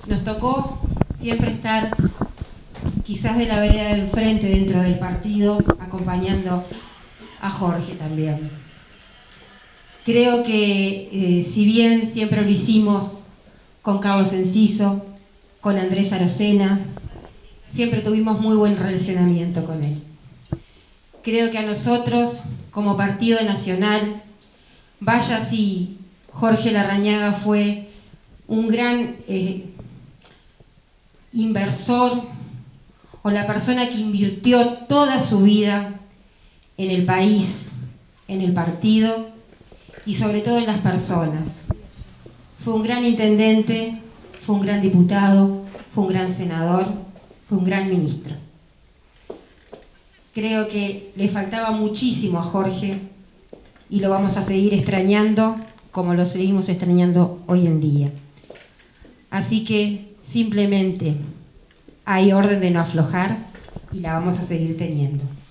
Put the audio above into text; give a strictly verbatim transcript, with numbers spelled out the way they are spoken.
Nos tocó siempre estar quizás de la vereda de enfrente dentro del partido, acompañando a Jorge también. Creo que eh, si bien siempre lo hicimos con Carlos Enciso, con Andrés Arocena, siempre tuvimos muy buen relacionamiento con él. Creo que a nosotros, como Partido Nacional, vaya si Jorge Larrañaga fue un gran eh, inversor o la persona que invirtió toda su vida en el país, en el partido y sobre todo en las personas. Fue un gran intendente, fue un gran diputado, fue un gran senador, fue un gran ministro. Creo que le faltaba muchísimo a Jorge y lo vamos a seguir extrañando como lo seguimos extrañando hoy en día. Así que simplemente hay orden de no aflojar y la vamos a seguir teniendo.